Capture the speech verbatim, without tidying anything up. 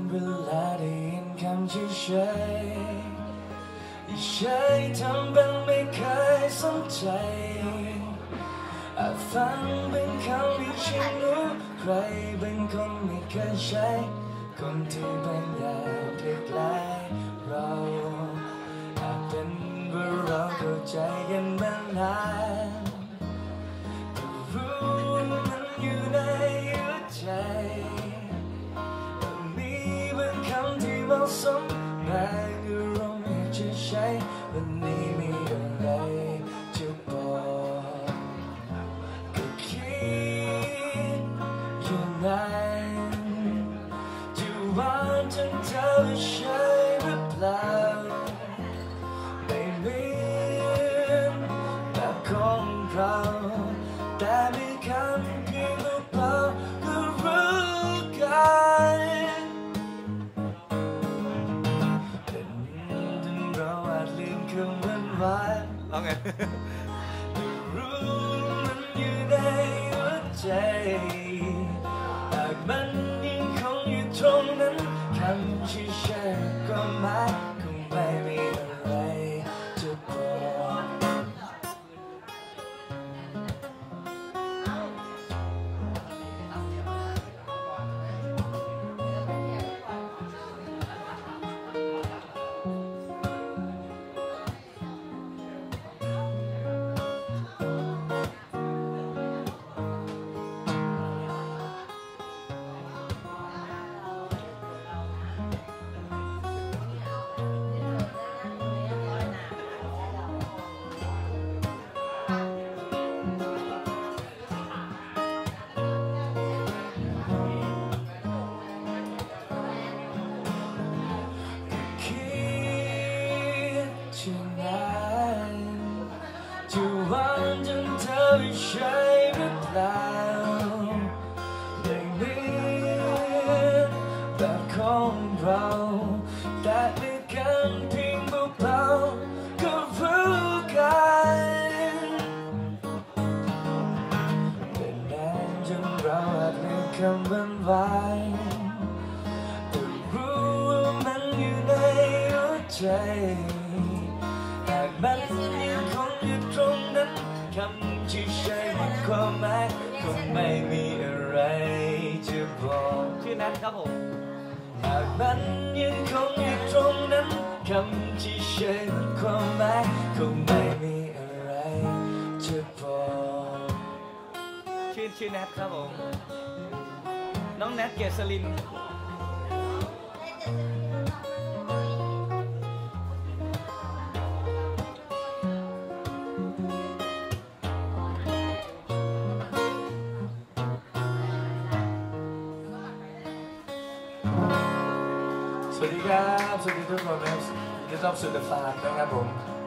เวลาได้ยินคำชื่อเฉยเฉยทำเป็นไม่เคยสนใจอาจฟังเป็นคำที่ฉันรู้ใครเป็นคนไม่เคยใช้คนที่เป็นอย่างใกล้ๆเราอาจเป็นว่าเราเข้าใจกันมานานแต่รู้มันอยู่ในหัวใจมีบางคำที่เหมาะสมบางอารมณ์ที่จะใช้วันนี้มีอะไรจะบอกก็คิดอย่างนั้นจะหวานจนเธอใช่หรือเปล่าไม่เหมือนแบบของเราแต่มีคำเพียงเบาๆก็รู้กันเป็นจนเราอาจลืมคำวันวานเอาไงแต่รู้มันอยู่ในหัวใจหากมันยังคงอยู่ตรงนั้นคำที่ใช่ก็หมายคงไม่มีอะไรจะบอกจะหวานจนเธอใช่หรือเปล่าได้เหมือนแบบของเราแต่ในกันเพียงเบาๆก็รู้กันเป็นนานจนเราอาจลืมคำวันวานแต่รู้ว่ามันอยู่ในหัวใจหากมันยังคงอยู่ตรงนั้นคำที่ใช้หมดความหมายคงไม่มีอะไรจะบอกชื่อนัทครับผมหากมันยังคงอยู่ตรงนั้นคำที่ใช้หมดความหมายคงไม่มีอะไรจะบอกชื่อชื่อนัทครับผมน้องนัทเกษรินสวัสดีครับสวัสดีทุกคนนะครับยินดีต้อนรับสู่ The Farm นะครับผม